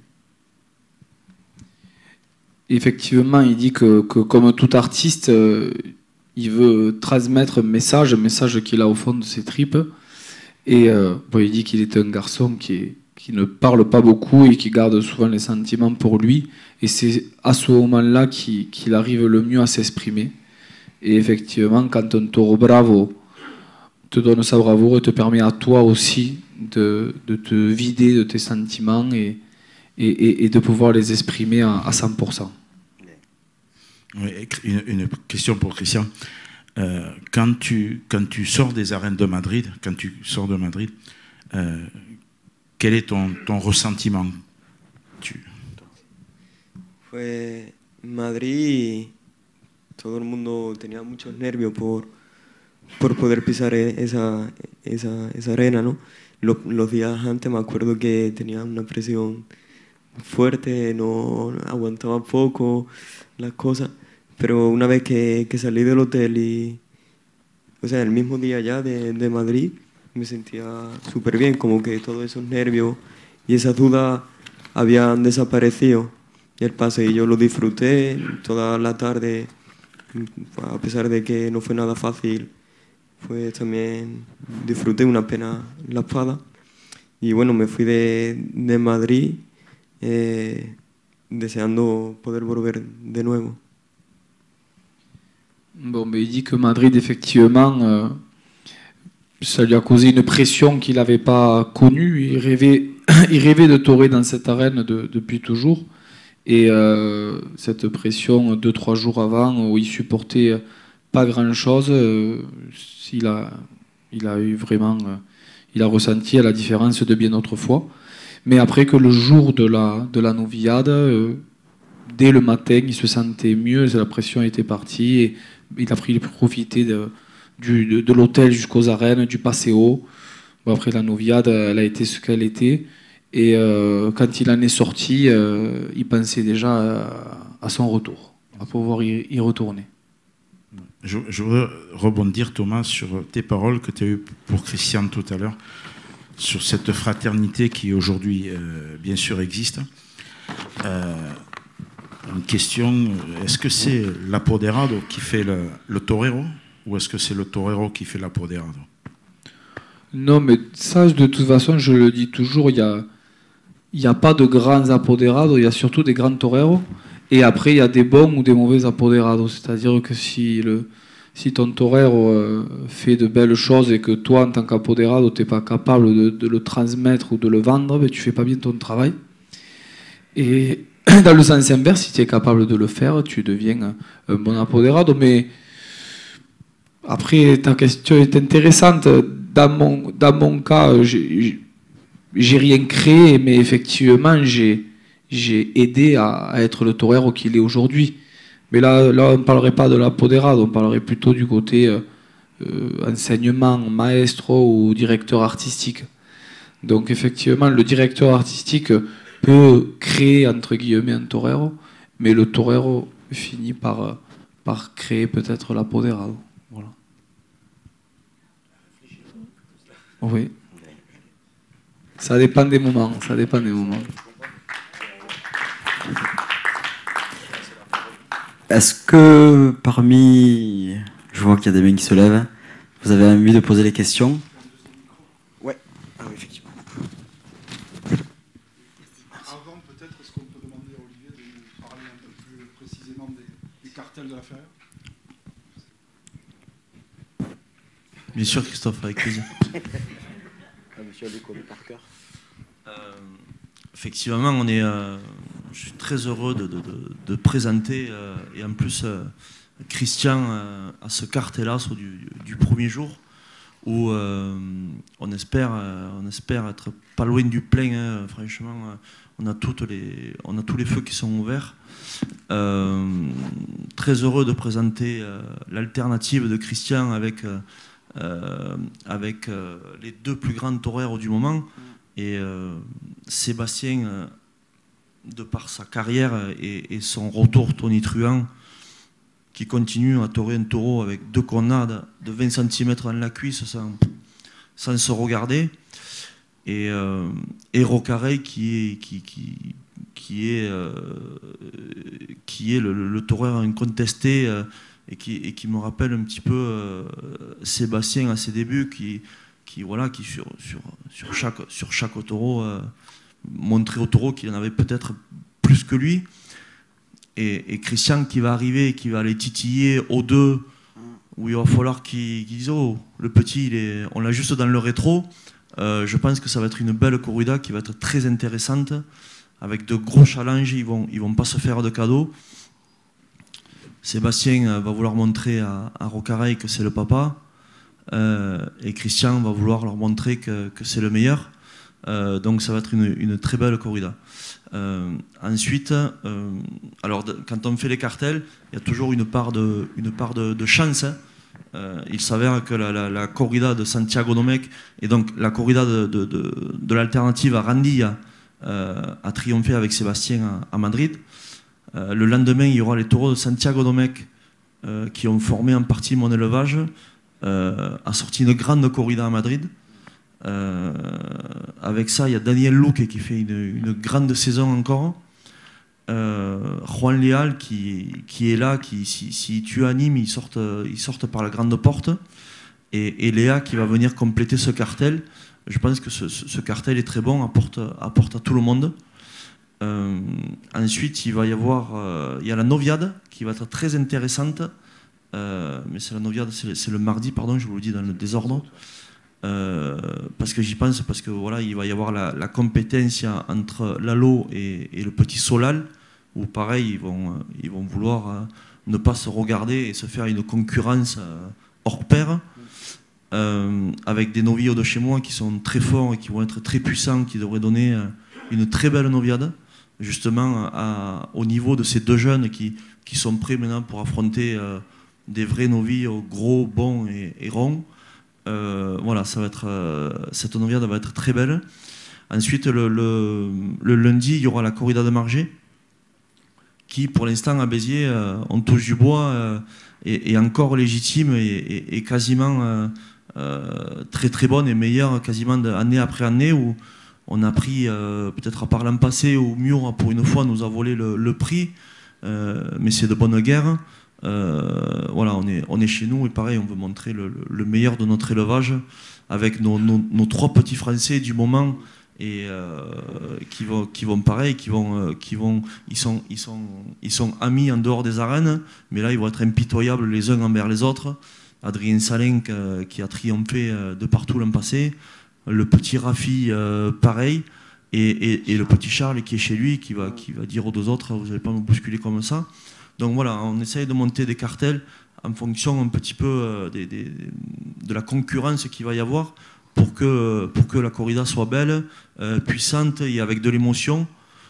Effectivement, il dit que, que comme tout artiste, euh, il veut transmettre un message, un message qu'il a au fond de ses tripes. Et euh, bon, il dit qu'il est un garçon qui est, qui ne parle pas beaucoup et qui garde souvent les sentiments pour lui. Et c'est à ce moment-là qu'il qu'il arrive le mieux à s'exprimer. Et effectivement, quand un taureau bravo te donne sa bravoure et te permet à toi aussi de, de te vider de tes sentiments et, et, et, et de pouvoir les exprimer à, à cent pour cent. Oui, une, une question pour Christian. Euh, quand, tu, quand tu sors des arènes de Madrid, quand tu sors de Madrid, euh, quel est ton, ton ressentiment? tu... Fue Madrid, todo el mundo tenía muchos nervios por, por poder pisar esa, esa, esa arena, ¿no? Los, los días antes me acuerdo que tenía una presión fuerte, no aguantaba poco las cosas, pero una vez que, que salí del hotel y, o sea, el mismo día ya de, de Madrid, me sentía súper bien, como que todos esos nervios y esas dudas habían desaparecido. Y el pase yo lo disfruté toda la tarde, a pesar de que no fue nada fácil, pues también disfruté una pena la espada. Y bueno, me fui de, de Madrid eh, deseando poder volver de nuevo. Bon, mais il dit que Madrid, effectivement, euh, ça lui a causé une pression qu'il n'avait pas connue. Il rêvait, il rêvait de torer dans cette arène de, depuis toujours. Et euh, cette pression, deux, trois jours avant, où il supportait pas grand-chose, euh, il, a, il a eu vraiment... Euh, il a ressenti à la différence de bien d'autres fois. Mais après que le jour de la, de la novillade, euh, dès le matin, il se sentait mieux, la pression était partie, et il a pris profiter de, du, de, de l'hôtel jusqu'aux arènes, du Paseo. Bon, après la novillade, elle a été ce qu'elle était. Et euh, quand il en est sorti, euh, il pensait déjà à, à son retour, à pouvoir y, y retourner. Je, je voudrais rebondir, Thomas, sur tes paroles que tu as eues pour Christian tout à l'heure, sur cette fraternité qui aujourd'hui, euh, bien sûr, existe. Euh, une question, est-ce que c'est l'apoderado qui fait le, le torero, ou est-ce que c'est le torero qui fait l'apoderado? Non, mais ça, de toute façon, je le dis toujours, il y a... Il n'y a pas de grands apoderados, il y a surtout des grands toreros. Et après, il y a des bons ou des mauvais apoderados. C'est-à-dire que si, le, si ton torero euh, fait de belles choses et que toi, en tant qu'apoderado, tu n'es pas capable de, de le transmettre ou de le vendre, ben, tu ne fais pas bien ton travail. Et dans le sens inverse, si tu es capable de le faire, tu deviens un bon apoderado. Mais après, ta question est intéressante. Dans mon, dans mon cas, j'ai... J'ai rien créé, mais effectivement, j'ai, j'ai aidé à, à être le torero qu'il est aujourd'hui. Mais là, là on ne parlerait pas de l'apoderado, on parlerait plutôt du côté euh, euh, enseignement, maestro ou directeur artistique. Donc effectivement, le directeur artistique peut créer, entre guillemets, un torero, mais le torero finit par, par créer peut-être l'apoderado. Voilà. Oui. Ça dépend des moments, ça dépend des moments. Est-ce que parmi, je vois qu'il y a des mains qui se lèvent, vous avez envie de poser des questions? Ouais, ah oui, effectivement. Avant, peut-être, est-ce qu'on peut demander à Olivier de nous parler un peu plus précisément des, des cartels de la Ferrière? Bien sûr, Christophe, avec plaisir. Monsieur Adéco, par cœur. Euh, effectivement, on est, euh, je suis très heureux de, de, de, de présenter euh, et en plus euh, Christian euh, à ce cartelasso du, du premier jour où euh, on, espère, euh, on espère être pas loin du plein. Hein, franchement, euh, on, a toutes les, on a tous les feux qui sont ouverts. Euh, très heureux de présenter euh, l'alternative de Christian avec, euh, avec euh, les deux plus grands toreros du moment. Et euh, Sébastien, euh, de par sa carrière et, et son retour tonitruant, qui continue à torer un taureau avec deux cornades de vingt centimètres dans la cuisse sans, sans se regarder, et, euh, et Rocarey qui est, qui, qui, qui est, euh, qui est le, le, le toreur incontesté euh, et, qui, et qui me rappelle un petit peu euh, Sébastien à ses débuts, qui qui, voilà, qui sur, sur, sur, chaque, sur chaque taureau euh, montrait au taureau qu'il en avait peut-être plus que lui. Et, et Christian qui va arriver, qui va aller titiller aux deux, où il va falloir qu'il qu dise oh, le petit, il est, on l'a juste dans le rétro. Euh, je pense que ça va être une belle corrida qui va être très intéressante, avec de gros challenges, ils vont, ils vont pas se faire de cadeaux. Sébastien va vouloir montrer à, à Rocaray que c'est le papa, euh, et Christian va vouloir leur montrer que, que c'est le meilleur. Euh, donc ça va être une, une très belle corrida. Euh, ensuite, euh, alors de, quand on fait les cartels, il y a toujours une part de, une part de, de chance. Hein. Euh, il s'avère que la, la, la corrida de Santiago Domecq et donc la corrida de, de, de, de l'alternative à Randilla euh, a triomphé avec Sébastien à, à Madrid. Euh, le lendemain, il y aura les taureaux de Santiago Domecq euh, qui ont formé en partie mon élevage, euh, a sorti une grande corrida à Madrid. Euh, avec ça, il y a Daniel Luque qui fait une, une grande saison encore. Euh, Juan Leal qui, qui est là, qui, si, si tu animes, ils sortent, ils sortent par la grande porte. Et, et Léa qui va venir compléter ce cartel. Je pense que ce, ce, ce cartel est très bon, apporte, apporte à tout le monde. Euh, ensuite, il va y avoir euh, il y a la Noviade qui va être très intéressante. Euh, mais c'est la Noviade, c'est le mardi, pardon, je vous le dis dans le désordre. Euh, parce que j'y pense, parce que voilà, il va y avoir la, la compétence entre Lalo et, et le petit Solal, où pareil, ils vont, ils vont vouloir euh, ne pas se regarder et se faire une concurrence euh, hors pair, euh, avec des novillos de chez moi qui sont très forts et qui vont être très puissants, qui devraient donner euh, une très belle noviade, justement à, au niveau de ces deux jeunes qui, qui sont prêts maintenant pour affronter euh, des vrais novilles gros, bons et, et ronds. Euh, voilà, ça va être, euh, cette noviade va être très belle. Ensuite, le, le, le lundi, il y aura la corrida de Margé, qui pour l'instant à Béziers, euh, on touche du bois, euh, est, est encore légitime et, et, et quasiment euh, euh, très très bonne et meilleure quasiment de, année après année, où on a pris, euh, peut-être à part l'an passé, où Mur pour une fois nous a volé le, le prix, euh, mais c'est de bonne guerre. Euh, voilà, on est, on est chez nous et pareil, on veut montrer le, le meilleur de notre élevage avec nos, nos, nos trois petits Français du moment et euh, qui vont, qui vont pareil, qui vont, euh, qui vont, ils sont, ils sont, ils sont amis en dehors des arènes, mais là ils vont être impitoyables les uns envers les autres. Adrien Salin euh, qui a triomphé euh, de partout l'an passé, le petit Rafi euh, pareil, et, et, et le petit Charles qui est chez lui, qui va, qui va dire aux deux autres, vous n'allez pas me bousculer comme ça. Donc voilà, on essaye de monter des cartels en fonction un petit peu euh, des, des, de la concurrence qu'il va y avoir pour que, pour que la corrida soit belle, euh, puissante et avec de l'émotion.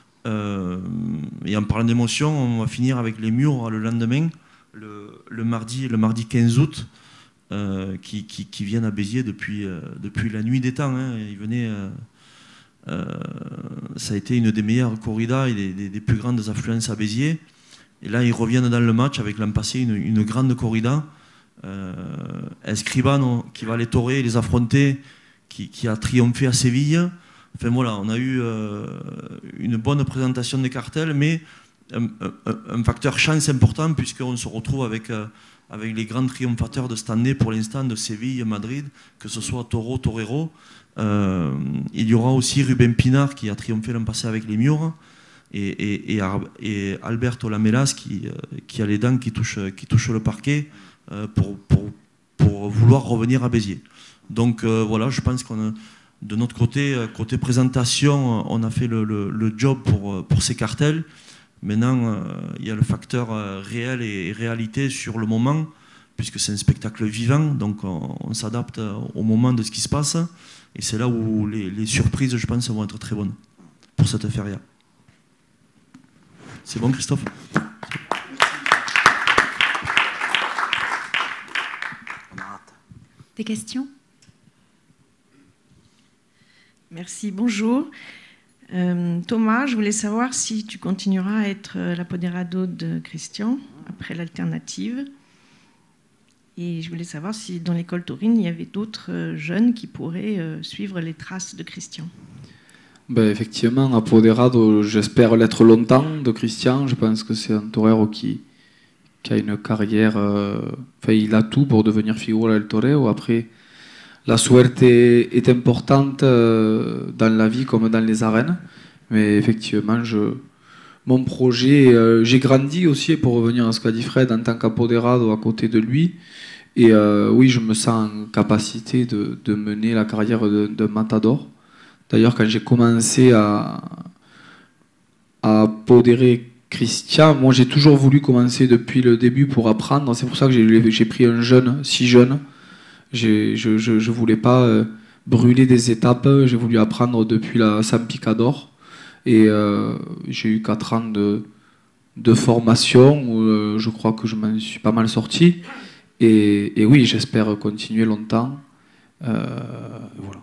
Euh, et en parlant d'émotion, on va finir avec les Murs le lendemain, le, le, mardi, le mardi quinze août, euh, qui, qui, qui viennent à Béziers depuis, euh, depuis la nuit des temps. Hein. Ils venaient, euh, euh, ça a été une des meilleures corridas et des, des, des plus grandes affluences à Béziers. Et là, ils reviennent dans le match avec l'an passé une, une grande corrida. Euh, Escribano qui va les torer, les affronter, qui, qui a triomphé à Séville. Enfin voilà, on a eu euh, une bonne présentation des cartels, mais un, un, un facteur chance important puisqu'on se retrouve avec, euh, avec les grands triomphateurs de cette année pour l'instant de Séville, Madrid, que ce soit Toro, Torero. Euh, il y aura aussi Ruben Pinard qui a triomphé l'an passé avec les Murs. Et, et, et, et Alberto Lamelas qui, euh, qui a les dents qui touchent, qui touchent le parquet euh, pour, pour, pour vouloir revenir à Béziers. Donc euh, voilà, je pense qu'on a, de notre côté, côté présentation, on a fait le, le, le job pour, pour ces cartels. Maintenant, euh, il y a le facteur euh, réel et, et réalité sur le moment, puisque c'est un spectacle vivant, donc on, on s'adapte au moment de ce qui se passe. Et c'est là où les, les surprises, je pense, vont être très bonnes pour cette feria. C'est bon, Christophe? Des questions? Merci, bonjour. Euh, Thomas, je voulais savoir si tu continueras à être l'apoderado de Christian après l'alternative. Et je voulais savoir si dans l'école taurine, il y avait d'autres jeunes qui pourraient euh, suivre les traces de Christian. Ben effectivement, apoderado, j'espère l'être longtemps de Christian. Je pense que c'est un torero qui, qui a une carrière... Euh, enfin, il a tout pour devenir figura del torero. Après, la suerte est importante euh, dans la vie comme dans les arènes. Mais effectivement, je, mon projet, euh, j'ai grandi aussi, pour revenir à ce qu'a dit Fred, en tant qu'apoderado à côté de lui. Et euh, oui, je me sens en capacité de, de mener la carrière de, de matador. D'ailleurs, quand j'ai commencé à, à apodérer Christian, moi j'ai toujours voulu commencer depuis le début pour apprendre. C'est pour ça que j'ai, j'ai pris un jeune, si jeune. J'ai, je ne voulais pas euh, brûler des étapes. J'ai voulu apprendre depuis la San Picador. Et euh, j'ai eu quatre ans de, de formation où euh, je crois que je m'en suis pas mal sorti. Et, et oui, j'espère continuer longtemps. Euh, voilà.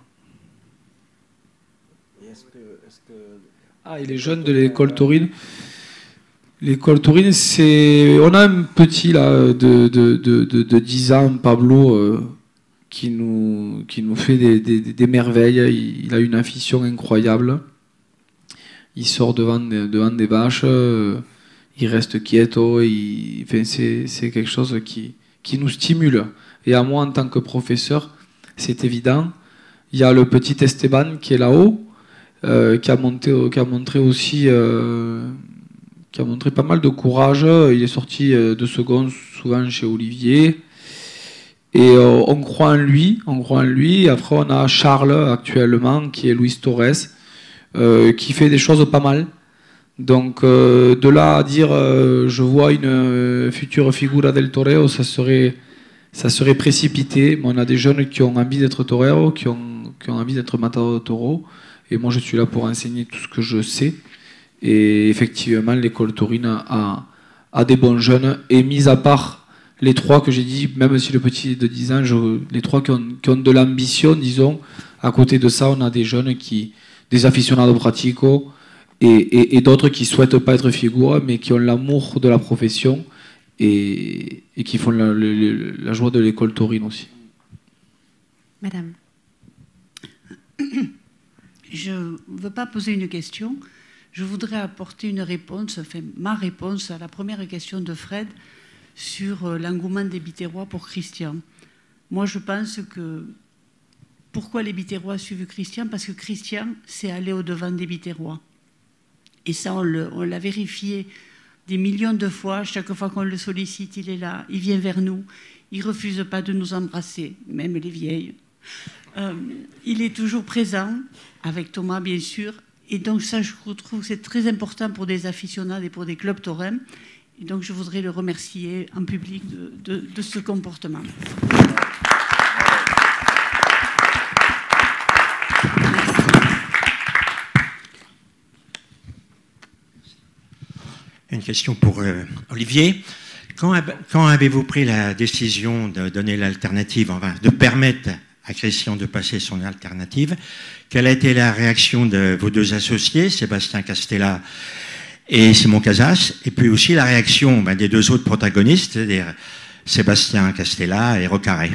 Est-ce que, est-ce que... Ah, et les jeunes de l'école taurine. L'école taurine, c'est... On a un petit là, de, de, de, de, de dix ans, Pablo, euh, qui, nous, qui nous fait des, des, des merveilles. Il, il a une intuition incroyable. Il sort devant, devant des vaches, euh, il reste quieto. Il, enfin, c'est, c'est quelque chose qui... qui nous stimule. Et à moi, en tant que professeur, c'est évident. Il y a le petit Esteban qui est là-haut, euh, qui, a monté, qui a montré aussi, euh, qui a montré pas mal de courage. Il est sorti de seconde, souvent chez Olivier. Et euh, on croit en lui, on croit en lui. Après, on a Charles, actuellement, qui est Luis Torres, euh, qui fait des choses pas mal. Donc euh, de là à dire euh, je vois une euh, future figura del toreo, ça serait, ça serait précipité. Mais on a des jeunes qui ont envie d'être torero, qui ont, qui ont envie d'être matador de taureau. Et moi je suis là pour enseigner tout ce que je sais. Et effectivement l'école taurine a, a des bons jeunes. Et mis à part les trois que j'ai dit, même si le petit est de dix ans, je, les trois qui ont, qui ont de l'ambition, disons, à côté de ça on a des jeunes qui, des aficionados pratico, Et, et, et d'autres qui ne souhaitent pas être figures, mais qui ont l'amour de la profession et, et qui font la, la, la joie de l'école taurine aussi. Madame, je ne veux pas poser une question, je voudrais apporter une réponse, enfin ma réponse à la première question de Fred sur l'engouement des Biterrois pour Christian. Moi je pense que, pourquoi les Biterrois suivent Christian? Parce que Christian s'est allé au-devant des Biterrois. Et ça, on, le, on l'a vérifié des millions de fois. Chaque fois qu'on le sollicite, il est là, il vient vers nous. Il ne refuse pas de nous embrasser, même les vieilles. Euh, il est toujours présent, avec Thomas, bien sûr. Et donc ça, je trouve que c'est très important pour des aficionados et pour des clubs taurins. Et donc je voudrais le remercier en public de, de, de ce comportement. Une question pour euh, Olivier. Quand, quand avez-vous pris la décision de donner l'alternative, enfin, de permettre à Christian de passer son alternative? Quelle a été la réaction de vos deux associés, Sébastien Castella et Simon Casas, et puis aussi la réaction ben, des deux autres protagonistes, c'est-à-dire Sébastien Castella et Rocaré?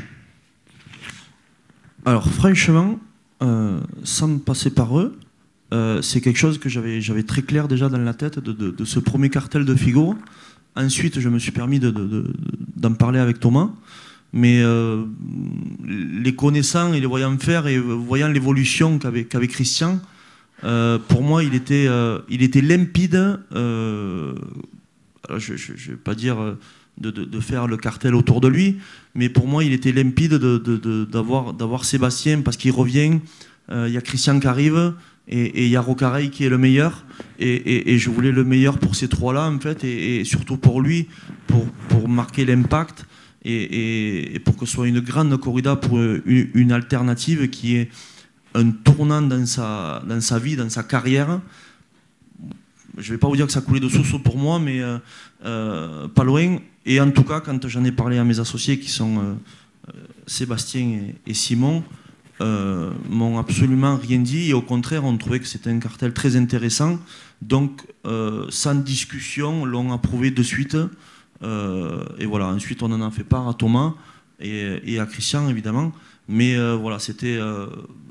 Alors franchement, euh, sans me passer par eux, Euh, c'est quelque chose que j'avais, j'avais très clair déjà dans la tête de, de, de ce premier cartel de Figaro. Ensuite, je me suis permis de, de, de, d'en parler avec Thomas. Mais euh, les connaissant et les voyant faire et voyant l'évolution qu'avait, qu'avait Christian, euh, pour moi, il était, euh, il était limpide. Euh, je ne vais pas dire de, de, de faire le cartel autour de lui, mais pour moi, il était limpide de, de, de, d'avoir, d'avoir Sébastien parce qu'il revient. Il euh, y a Christian qui arrive. Et il y a Rocarey qui est le meilleur, et, et, et je voulais le meilleur pour ces trois-là, en fait, et, et surtout pour lui, pour, pour marquer l'impact, et, et, et pour que ce soit une grande corrida pour une, une alternative qui est un tournant dans sa, dans sa vie, dans sa carrière. Je ne vais pas vous dire que ça coulait de source pour moi, mais euh, euh, pas loin. Et en tout cas, quand j'en ai parlé à mes associés, qui sont euh, Sébastien et, et Simon, Euh, m'ont absolument rien dit et au contraire on trouvait que c'était un cartel très intéressant, donc euh, sans discussion l'ont approuvé de suite, euh, et voilà, ensuite on en a fait part à Thomas et, et à Christian évidemment, mais euh, voilà, c'était euh,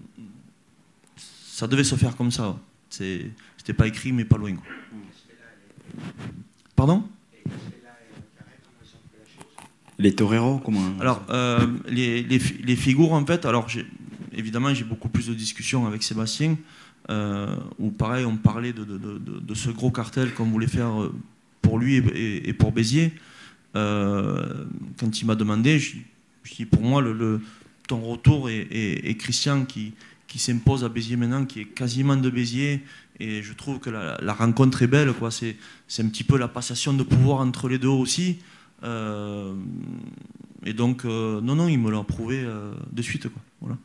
ça devait se faire comme ça, c'est, c'était pas écrit mais pas loin, quoi. Pardon? Les toreros, comment? Alors, euh, les, les, les figures, en fait, alors évidemment, j'ai beaucoup plus de discussions avec Sébastien, euh, où pareil, on parlait de, de, de, de ce gros cartel qu'on voulait faire pour lui et, et pour Béziers. Euh, quand il m'a demandé, je, je dis pour moi, le, le, ton retour et, et, et Christian qui, qui s'impose à Béziers maintenant, qui est quasiment de Béziers, et je trouve que la, la rencontre est belle, quoi. C'est, c'est un petit peu la passation de pouvoir entre les deux aussi. Euh, et donc, euh, non, non, il me l'a prouvé euh, de suite, quoi. Voilà.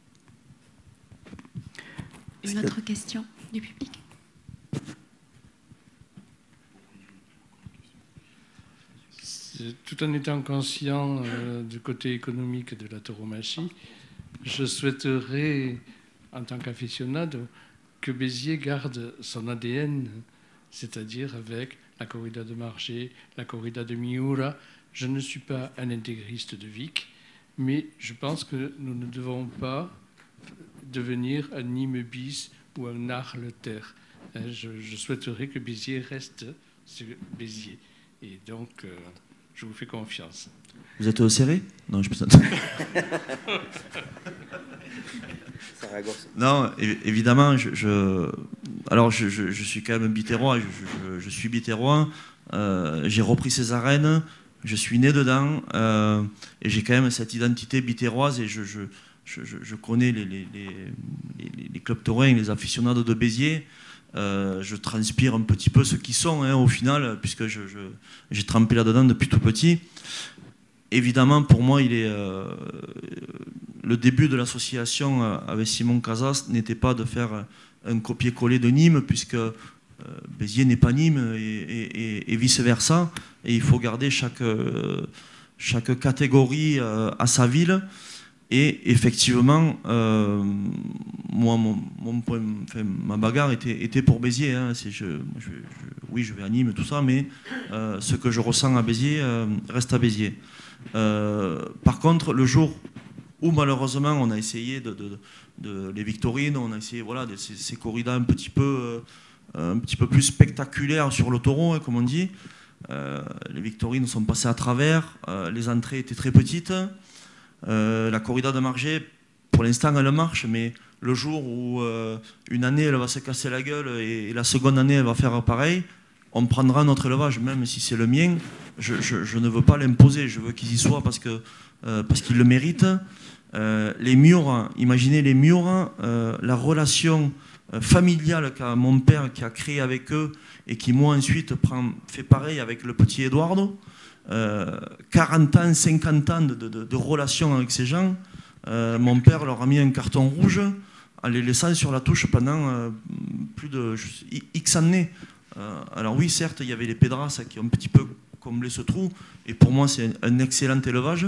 Une autre question du public? Tout en étant conscient euh, du côté économique de la tauromachie, je souhaiterais, en tant qu'aficionado, que Béziers garde son A D N, c'est-à-dire avec la corrida de Margé, la corrida de Miura. Je ne suis pas un intégriste de Vic, mais je pense que nous ne devons pas devenir un Nîmes bis ou un Arles terre. Je, je souhaiterais que Béziers reste ce Béziers. Et donc, euh, je vous fais confiance. Vous êtes serré? Non, je plaisante. Non, évidemment, je, je, alors je, je, je suis quand même biterrois, je, je, je suis biterrois, euh, j'ai repris ces arènes, je suis né dedans, euh, et j'ai quand même cette identité biterroise, et je, je, je, je connais les, les, les, les, les clubs taurins, les aficionados de Béziers, euh, je transpire un petit peu ceux qui sont, hein, au final, puisque je, je, j'ai trempé là-dedans depuis tout petit. Évidemment, pour moi, il est, euh, le début de l'association avec Simon Casas n'était pas de faire un copier-coller de Nîmes, puisque euh, Béziers n'est pas Nîmes et, et, et vice-versa. Et il faut garder chaque, euh, chaque catégorie euh, à sa ville. Et effectivement, euh, moi, mon, mon point, enfin, ma bagarre était, était pour Béziers. Hein. C'est, je, je, je, oui, je vais à Nîmes, tout ça, mais euh, ce que je ressens à Béziers euh, reste à Béziers. Euh, par contre, le jour où malheureusement on a essayé de, de, de les Victorines, on a essayé voilà, de, ces, ces corridas un petit peu, euh, un petit peu plus spectaculaires sur le taureau, hein, comme on dit. Euh, les Victorines sont passées à travers, euh, les entrées étaient très petites. Euh, la corrida de Margé, pour l'instant elle marche, mais le jour où euh, une année elle va se casser la gueule et, et la seconde année elle va faire pareil, on prendra notre élevage, même si c'est le mien. Je, je, je ne veux pas l'imposer, je veux qu'ils y soient parce que euh, parce qu'ils le méritent. Euh, les murs, imaginez les murs, euh, la relation euh, familiale qu'a mon père qui a créé avec eux et qui moi ensuite prend, fait pareil avec le petit Eduardo. Euh, quarante ans, cinquante ans de, de, de relation avec ces gens. Euh, mon père leur a mis un carton rouge en les laissant sur la touche pendant euh, plus de X années. Euh, alors oui, certes, il y avait les Pedras qui ont un petit peu comblé ce trou, et pour moi c'est un, un excellent élevage,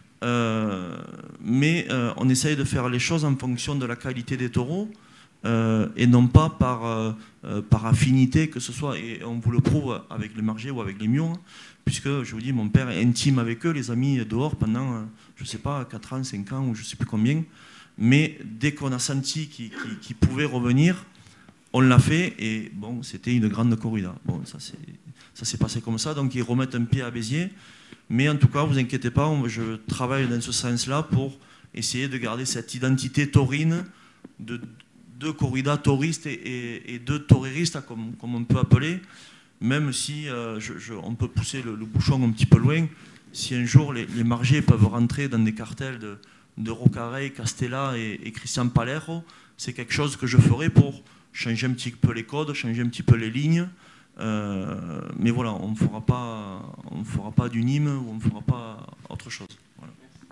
euh, mais euh, on essaye de faire les choses en fonction de la qualité des taureaux, euh, et non pas par, euh, par affinité que ce soit, et on vous le prouve avec les Margés ou avec les Murs, puisque je vous dis, mon père est intime avec eux, les amis dehors pendant, euh, je ne sais pas, quatre ans, cinq ans, ou je ne sais plus combien, mais dès qu'on a senti qu'ils qu'ils, qu'ils pouvaient revenir, on l'a fait, et bon, c'était une grande corrida. Bon, ça c'est, ça s'est passé comme ça, donc ils remettent un pied à Béziers. Mais en tout cas, vous inquiétez pas, on, je travaille dans ce sens-là pour essayer de garder cette identité taurine de deux corridas touristes et, et, et deux toreristes, comme, comme on peut appeler, même si euh, je, je, on peut pousser le, le bouchon un petit peu loin. Si un jour les, les Margés peuvent rentrer dans des cartels de, de Rocarey, Castella et, et Christian Palero, c'est quelque chose que je ferai pour changer un petit peu les codes, changer un petit peu les lignes. Euh, mais voilà, on ne fera pas, on fera pas du Nîmes ou on ne fera pas autre chose. Voilà.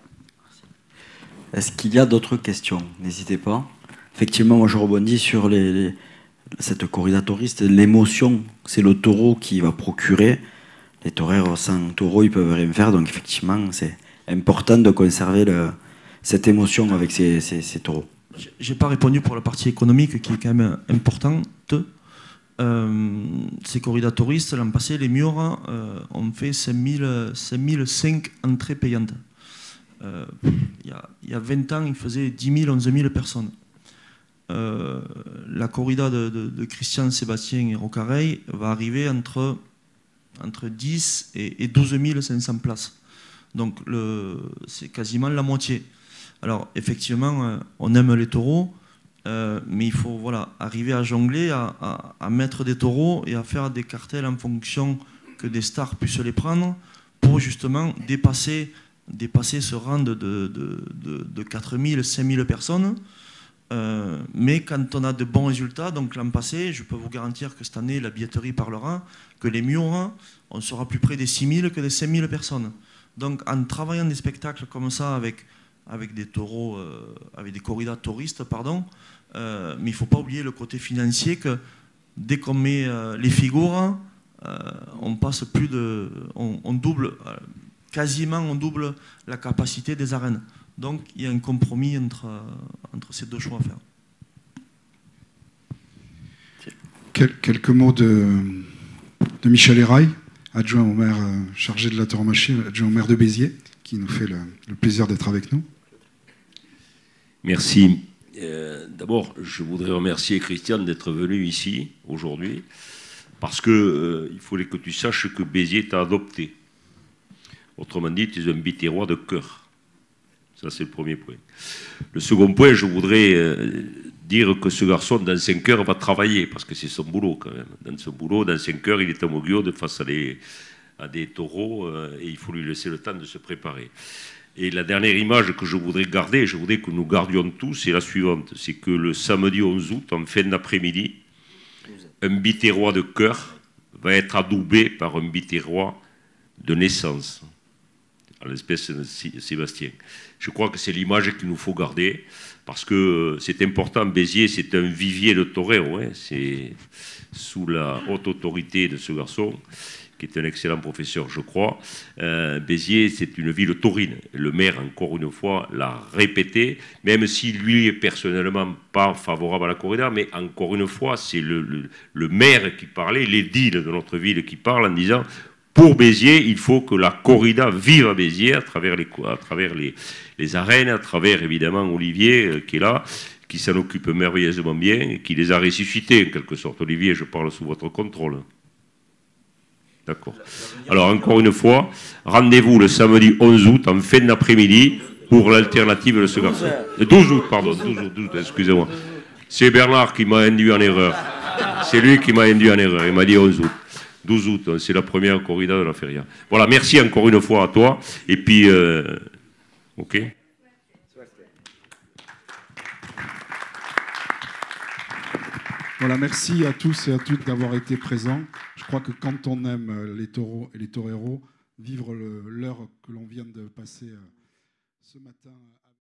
Est-ce qu'il y a d'autres questions? N'hésitez pas. Effectivement, moi je rebondis sur les, les, cette corrida touriste. L'émotion, c'est le taureau qui va procurer. Les toreros sans taureau, ils peuvent rien faire. Donc effectivement, c'est important de conserver le, cette émotion avec ces, ces, ces taureaux. J'ai pas répondu pour la partie économique qui est quand même importante. Euh, ces corridas touristes, l'an passé, les Murs euh, ont fait cinq mille cinq entrées payantes. Euh, il, y a, il y a vingt ans, ils faisaient dix mille, onze mille personnes. Euh, la corrida de, de, de Christian, Sébastien et Rocarey va arriver entre, entre dix et, et douze mille cinq cents places. Donc c'est quasiment la moitié. Alors effectivement, euh, on aime les taureaux, euh, mais il faut voilà, arriver à jongler, à, à, à mettre des taureaux et à faire des cartels en fonction que des stars puissent les prendre pour justement dépasser, dépasser ce rang de, de, de, de quatre mille, cinq mille personnes. Euh, mais quand on a de bons résultats, donc l'an passé, je peux vous garantir que cette année, la billetterie parlera, que les murs, on sera plus près des six mille que des cinq mille personnes. Donc en travaillant des spectacles comme ça avec, avec des taureaux, euh, avec des corridas touristes, pardon, euh, mais il ne faut pas oublier le côté financier que dès qu'on met euh, les figures, euh, on passe plus de, on, on double, euh, quasiment on double la capacité des arènes. Donc il y a un compromis entre, entre ces deux choix à faire. Quel, quelques mots de, de Michel Héraille, adjoint au maire euh, chargé de la tauromachie, adjoint au maire de Béziers, qui nous fait le, le plaisir d'être avec nous. Merci. Euh, D'abord, je voudrais remercier Christian d'être venu ici aujourd'hui, parce qu'il euh, fallait que tu saches que Béziers t'a adopté. Autrement dit, tu es un biterrois de cœur. Ça, c'est le premier point. Le second point, je voudrais euh, dire que ce garçon, dans cinq heures, va travailler, parce que c'est son boulot, quand même. Dans ce boulot, dans cinq heures, il est à Moguiode face à des, à des taureaux, euh, et il faut lui laisser le temps de se préparer. Et la dernière image que je voudrais garder, je voudrais que nous gardions tous, c'est la suivante. C'est que le samedi onze août, en fin d'après-midi, un biterrois de cœur va être adoubé par un biterrois de naissance, à l'espèce de Sébastien. Je crois que c'est l'image qu'il nous faut garder, parce que c'est important. Béziers, c'est un vivier de toreros, hein. C'est sous la haute autorité de ce garçon, qui est un excellent professeur, je crois. Euh, Béziers, c'est une ville taurine. Le maire, encore une fois, l'a répété, même si lui est personnellement pas favorable à la corrida, mais encore une fois, c'est le, le, le maire qui parlait, l'édile de notre ville qui parle en disant... Pour Béziers, il faut que la corrida vive à Béziers à travers les, à travers les, les arènes, à travers évidemment Olivier euh, qui est là, qui s'en occupe merveilleusement bien et qui les a ressuscités en quelque sorte. Olivier, je parle sous votre contrôle. D'accord. Alors encore une fois, rendez-vous le samedi onze août en fin d'après-midi pour l'alternative de ce garçon. Le douze août, pardon, douze août, douze août, excusez-moi. C'est Bernard qui m'a induit en erreur. C'est lui qui m'a induit en erreur. Il m'a dit onze août. douze août, c'est la première corrida de la feria. Voilà, merci encore une fois à toi. Et puis, euh, ok. Voilà, merci à tous et à toutes d'avoir été présents. Je crois que quand on aime les taureaux et les toreros, vivre l'heure que l'on vient de passer ce matin